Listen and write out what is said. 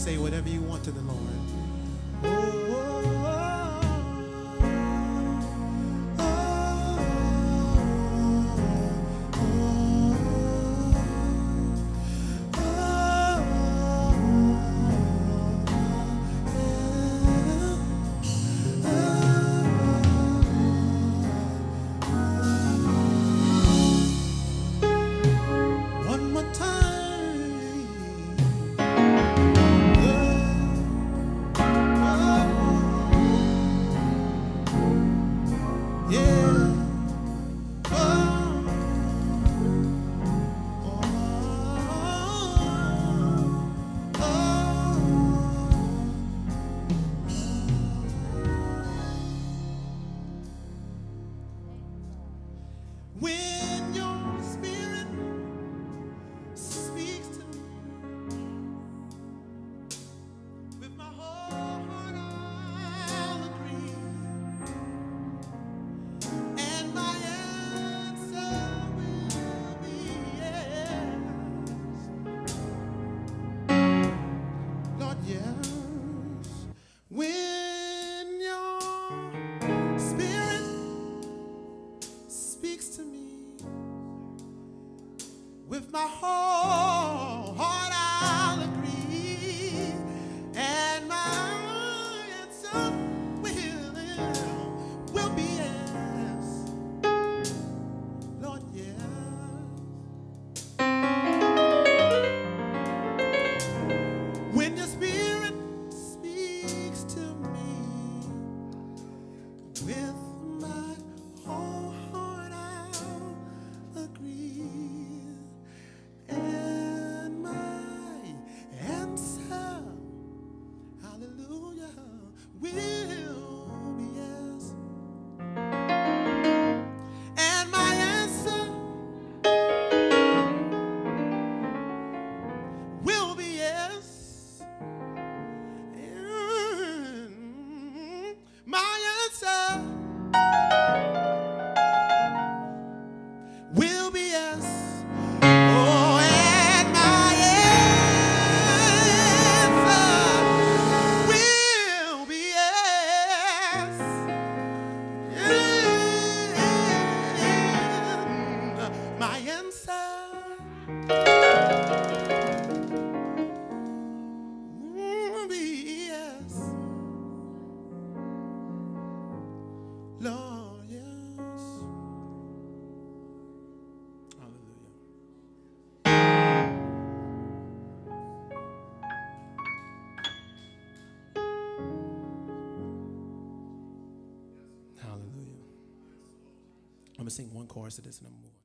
say whatever you want to the Lord. Oh, one more time. Yeah. When your spirit speaks to me, with my whole heart I'll agree, and my answer will be yes. Lord, yes. When your spirit speaks to me, with my whole heart I'll agree, and my answer will be yes. Lord, yes. When your spirit speaks to me, with my whole heart I'll agree, and my answer, hallelujah, will be yes. And my answer will be yes. And my answer will be yes. Oh, and my answer will be yes. And my answer will be yes. Lord, yes. Hallelujah. Hallelujah. I'm going to sing one chorus of this and I'm moving.